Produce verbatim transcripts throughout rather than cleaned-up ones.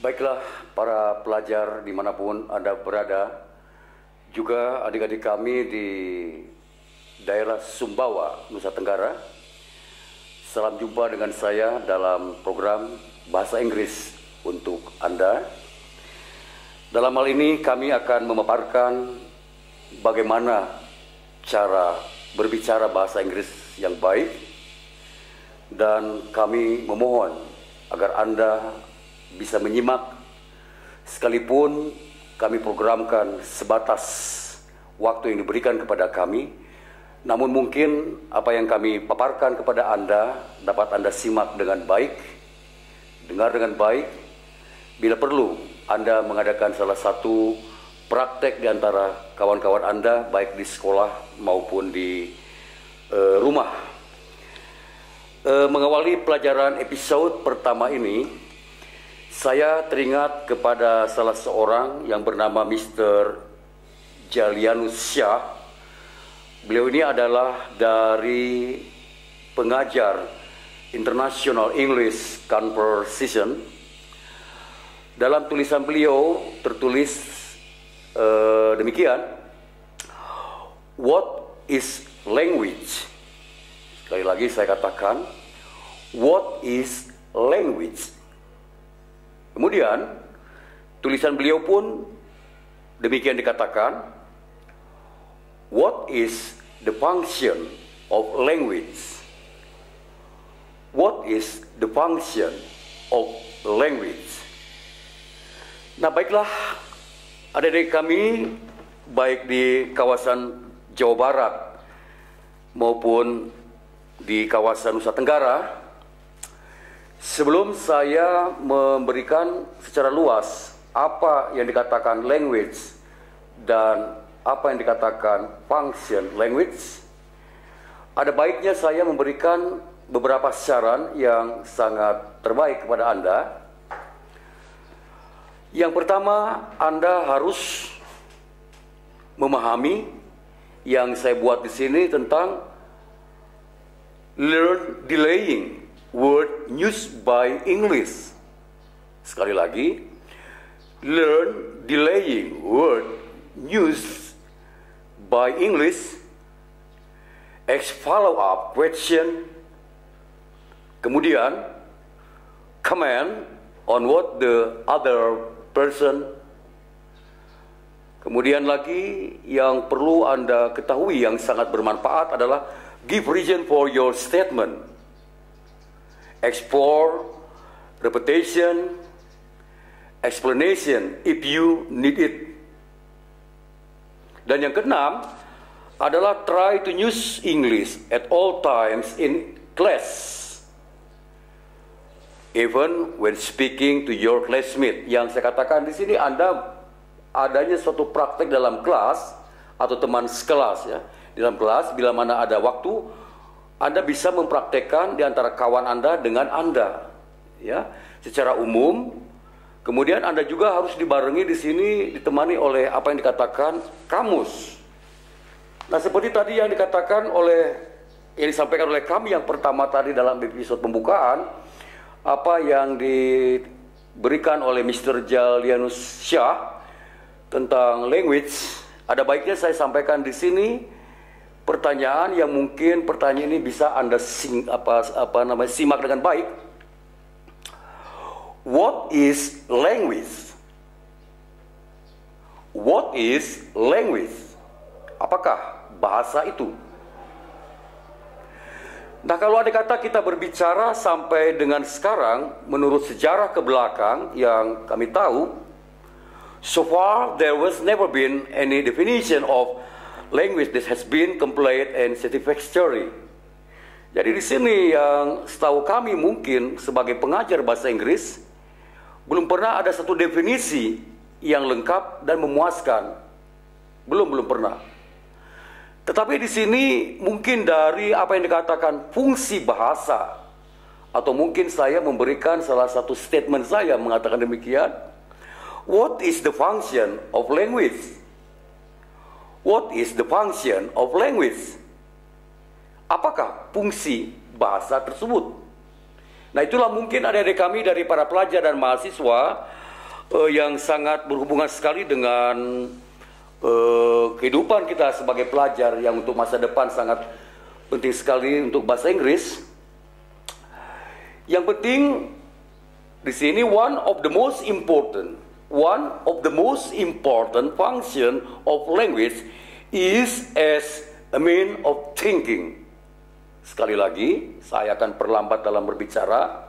Baiklah para pelajar dimanapun Anda berada, juga adik-adik kami di daerah Sumbawa, Nusa Tenggara. Salam jumpa dengan saya dalam program Bahasa Inggris untuk Anda. Dalam hal ini kami akan memaparkan bagaimana cara berbicara bahasa Inggris yang baik, dan kami memohon agar Anda bisa menyimak, sekalipun kami programkan sebatas waktu yang diberikan kepada kami. Namun mungkin apa yang kami paparkan kepada Anda dapat Anda simak dengan baik, dengar dengan baik. Bila perlu, Anda mengadakan salah satu praktek di antara kawan-kawan Anda, baik di sekolah maupun di uh, rumah. Uh, mengawali pelajaran episode pertama ini, saya teringat kepada salah seorang yang bernama mister Jalianus Shah. Beliau ini adalah dari pengajar International English Conversation. Dalam tulisan beliau tertulis uh, demikian: What is language? Sekali lagi saya katakan, what is language? Kemudian tulisan beliau pun demikian dikatakan, what is the function of language? What is the function of language? Nah, baiklah adik-adik kami, baik di kawasan Jawa Barat maupun di kawasan Nusa Tenggara, sebelum saya memberikan secara luas apa yang dikatakan language dan apa yang dikatakan function language, ada baiknya saya memberikan beberapa saran yang sangat terbaik kepada Anda. Yang pertama, Anda harus memahami yang saya buat di sini tentang learn delaying word used by English. Sekali lagi, learn delaying word used by English, X follow-up question, kemudian comment on what the other person, kemudian lagi yang perlu Anda ketahui yang sangat bermanfaat adalah give reason for your statement, explore, repetition, explanation if you need it. Dan yang keenam adalah try to use English at all times in class, even when speaking to your classmate. Yang saya katakan di sini, Anda adanya suatu praktek dalam kelas atau teman sekelas, ya. Di dalam kelas, bila mana ada waktu, Anda bisa mempraktekkan di antara kawan Anda dengan Anda, ya, secara umum. Kemudian Anda juga harus dibarengi di sini ditemani oleh apa yang dikatakan kamus. Nah, seperti tadi yang dikatakan oleh yang disampaikan oleh kami yang pertama tadi dalam episode pembukaan, apa yang diberikan oleh mister Jalianus Shah tentang language, ada baiknya saya sampaikan di sini. Pertanyaan yang mungkin pertanyaan ini bisa Anda sing, apa, apa namanya, simak dengan baik. What is language? What is language? Apakah bahasa itu? Nah, kalau ada kata kita berbicara sampai dengan sekarang, menurut sejarah ke belakang yang kami tahu, so far there was never been any definition of language that has been complete and satisfactory. Jadi di sini yang setahu kami mungkin sebagai pengajar bahasa Inggris, belum pernah ada satu definisi yang lengkap dan memuaskan. Belum, belum pernah. Tetapi di sini mungkin dari apa yang dikatakan fungsi bahasa, atau mungkin saya memberikan salah satu statement saya mengatakan demikian. What is the function of language? What is the function of language? Apakah fungsi bahasa tersebut? Nah, itulah mungkin adik-adik kami dari para pelajar dan mahasiswa uh, yang sangat berhubungan sekali dengan uh, kehidupan kita sebagai pelajar yang untuk masa depan sangat penting sekali untuk bahasa Inggris. Yang penting di sini one of the most important, one of the most important function of language is as a mean of thinking. Sekali lagi, saya akan perlambat dalam berbicara.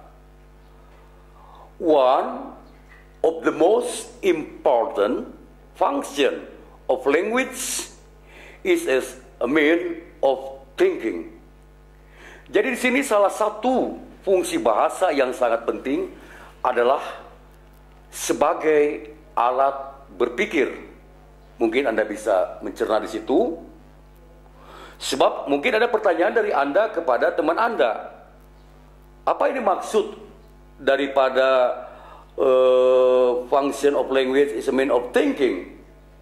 One of the most important function of language is as a mean of thinking. Jadi di sini salah satu fungsi bahasa yang sangat penting adalah sebagai alat berpikir. Mungkin Anda bisa mencerna di situ. Sebab mungkin ada pertanyaan dari Anda kepada teman Anda. Apa ini maksud daripada uh, function of language is a mean of thinking?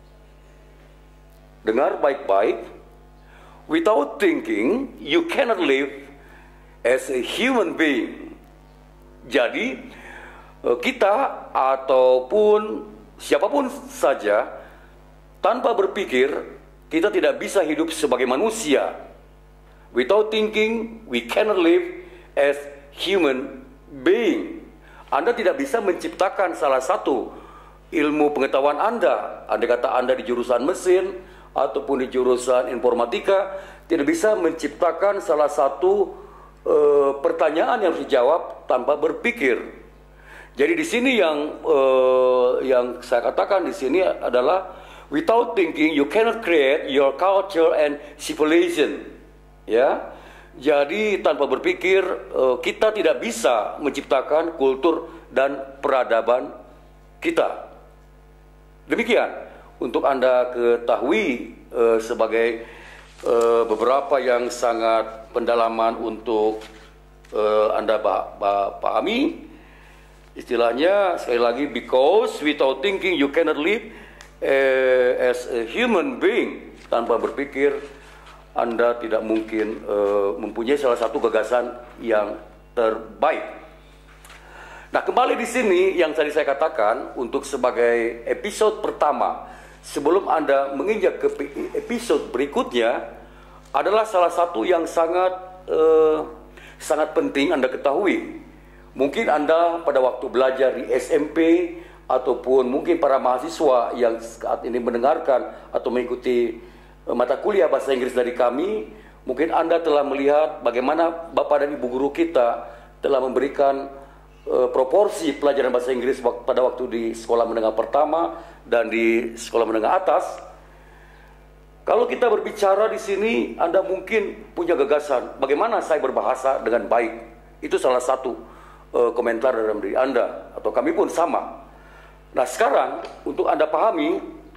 Dengar baik-baik. Without thinking, you cannot live as a human being. Jadi, uh, kita ataupun siapapun saja tanpa berpikir, kita tidak bisa hidup sebagai manusia. Without thinking, we cannot live as human being. Anda tidak bisa menciptakan salah satu ilmu pengetahuan Anda. Andai kata Anda di jurusan mesin ataupun di jurusan informatika, tidak bisa menciptakan salah satu uh, pertanyaan yang harus dijawab tanpa berpikir. Jadi di sini yang uh, yang saya katakan di sini adalah without thinking, you cannot create your culture and civilization. Ya, jadi tanpa berpikir kita tidak bisa menciptakan kultur dan peradaban kita. Demikian untuk Anda ketahui eh, sebagai eh, beberapa yang sangat pendalaman untuk eh, Anda pahami. Istilahnya sekali lagi, because without thinking you cannot live Uh, as a human being. Tanpa berpikir Anda tidak mungkin uh, mempunyai salah satu gagasan yang terbaik. Nah, kembali di sini yang tadi saya katakan untuk sebagai episode pertama sebelum Anda menginjak ke episode berikutnya adalah salah satu yang sangat uh, sangat penting Anda ketahui. Mungkin Anda pada waktu belajar di S M P ataupun mungkin para mahasiswa yang saat ini mendengarkan atau mengikuti mata kuliah bahasa Inggris dari kami, mungkin Anda telah melihat bagaimana Bapak dan Ibu guru kita telah memberikan uh, proporsi pelajaran bahasa Inggris pada waktu di sekolah menengah pertama dan di sekolah menengah atas. Kalau kita berbicara di sini, Anda mungkin punya gagasan bagaimana saya berbahasa dengan baik. Itu salah satu uh, komentar dalam diri Anda, atau kami pun sama. Nah, sekarang untuk Anda pahami,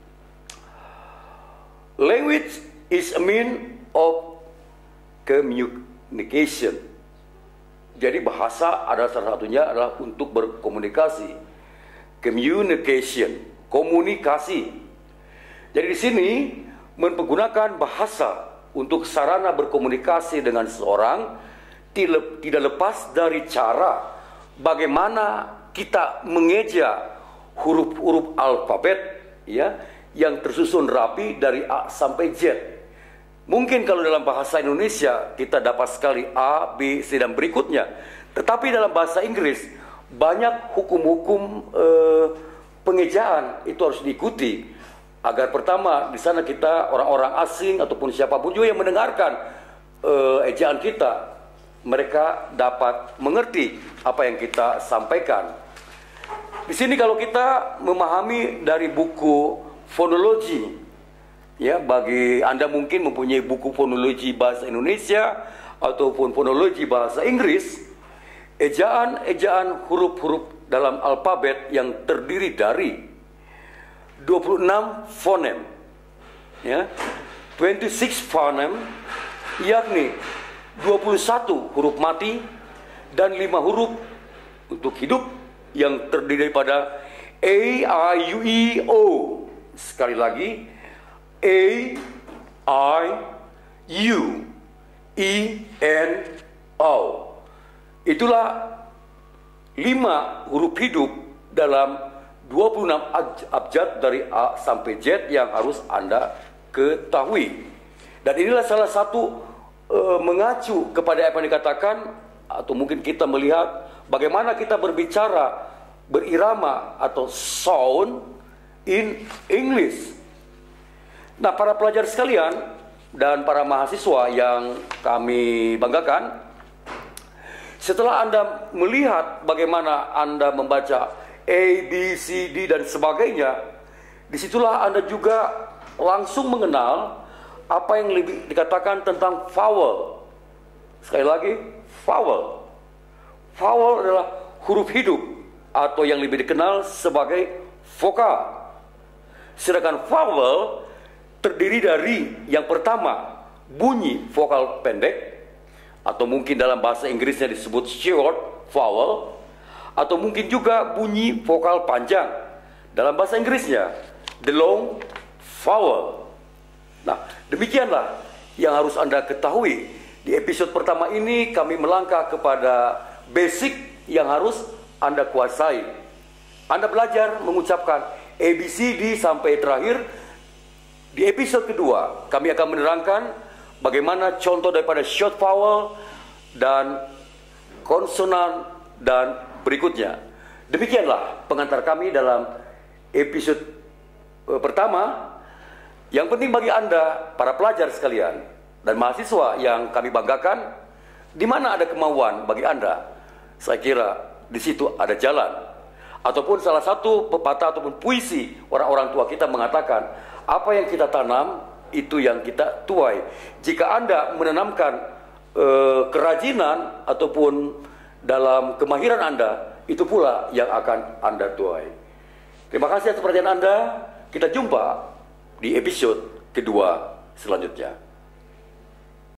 language is a mean of communication. Jadi bahasa adalah salah satunya adalah untuk berkomunikasi. Communication, komunikasi. Jadi di sini mempergunakan bahasa untuk sarana berkomunikasi dengan seseorang tidak lepas dari cara bagaimana kita mengeja huruf-huruf alfabet, ya, yang tersusun rapi dari A sampai Z. Mungkin kalau dalam bahasa Indonesia kita dapat sekali A, B, C dan berikutnya. Tetapi dalam bahasa Inggris banyak hukum-hukum eh, pengejaan itu harus diikuti agar pertama di sana kita orang-orang asing ataupun siapapun juga yang mendengarkan eh, ejaan kita, mereka dapat mengerti apa yang kita sampaikan. Di sini kalau kita memahami dari buku fonologi, ya, bagi Anda mungkin mempunyai buku fonologi bahasa Indonesia ataupun fonologi bahasa Inggris, ejaan-ejaan huruf-huruf dalam alfabet yang terdiri dari dua puluh enam fonem, ya, dua puluh enam fonem, yakni dua puluh satu huruf mati dan lima huruf untuk hidup yang terdiri daripada A, I, U, E, O. Sekali lagi, A, I, U, E, N, O. Itulah lima huruf hidup dalam dua puluh enam abjad dari A sampai Z yang harus Anda ketahui. Dan inilah salah satu uh, mengacu kepada apa yang dikatakan, atau mungkin kita melihat bagaimana kita berbicara berirama atau sound in English. Nah, para pelajar sekalian dan para mahasiswa yang kami banggakan, setelah Anda melihat bagaimana Anda membaca A, B, C, D dan sebagainya, disitulah Anda juga langsung mengenal apa yang lebih dikatakan tentang vowel. Sekali lagi, vowel. Vowel adalah huruf hidup atau yang lebih dikenal sebagai vokal. Sedangkan vowel terdiri dari yang pertama, bunyi vokal pendek, atau mungkin dalam bahasa Inggrisnya disebut short vowel, atau mungkin juga bunyi vokal panjang dalam bahasa Inggrisnya the long vowel. Nah, demikianlah yang harus Anda ketahui. Di episode pertama ini kami melangkah kepada basic yang harus Anda kuasai. Anda belajar mengucapkan A, B, C, D sampai terakhir. Di episode kedua kami akan menerangkan bagaimana contoh daripada short vowel dan konsonan dan berikutnya. Demikianlah pengantar kami dalam episode uh, pertama. Yang penting bagi Anda, para pelajar sekalian dan mahasiswa yang kami banggakan, di mana ada kemauan bagi Anda, saya kira di situ ada jalan. Ataupun salah satu pepatah ataupun puisi orang-orang tua kita mengatakan, apa yang kita tanam, itu yang kita tuai. Jika Anda menanamkan eh, kerajinan ataupun dalam kemahiran Anda, itu pula yang akan Anda tuai. Terima kasih atas perhatian Anda. Kita jumpa di episode kedua selanjutnya.